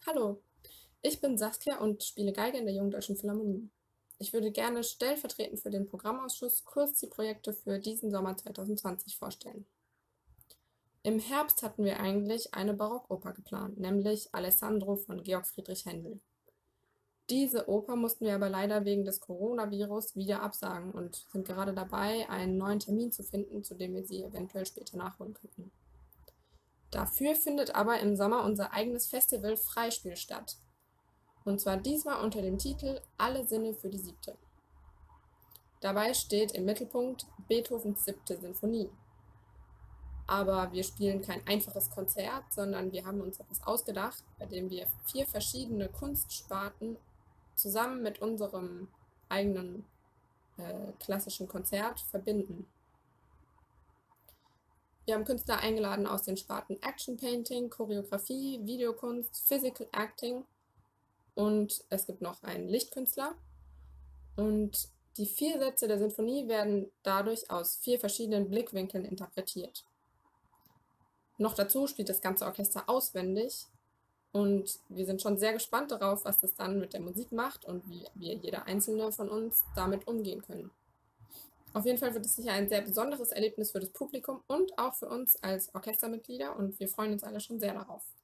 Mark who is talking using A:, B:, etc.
A: Hallo, ich bin Saskia und spiele Geige in der Jungen Deutschen Philharmonie. Ich würde gerne stellvertretend für den Programmausschuss kurz die Projekte für diesen Sommer 2020 vorstellen. Im Herbst hatten wir eigentlich eine Barockoper geplant, nämlich Alessandro von Georg Friedrich Händel. Diese Oper mussten wir aber leider wegen des Coronavirus wieder absagen und sind gerade dabei, einen neuen Termin zu finden, zu dem wir sie eventuell später nachholen könnten. Dafür findet aber im Sommer unser eigenes Festival Freispiel statt. Und zwar diesmal unter dem Titel Alle Sinne für die Siebte. Dabei steht im Mittelpunkt Beethovens Siebte Sinfonie. Aber wir spielen kein einfaches Konzert, sondern wir haben uns etwas ausgedacht, bei dem wir 4 verschiedene Kunstsparten zusammen mit unserem eigenen klassischen Konzert verbinden. Wir haben Künstler eingeladen aus den Sparten Action Painting, Choreografie, Videokunst, Physical Acting und es gibt noch einen Lichtkünstler. Und die 4 Sätze der Sinfonie werden dadurch aus 4 verschiedenen Blickwinkeln interpretiert. Noch dazu spielt das ganze Orchester auswendig und wir sind schon sehr gespannt darauf, was das dann mit der Musik macht und wie wir jeder einzelne von uns damit umgehen können. Auf jeden Fall wird es sicher ein sehr besonderes Erlebnis für das Publikum und auch für uns als Orchestermitglieder und wir freuen uns alle schon sehr darauf.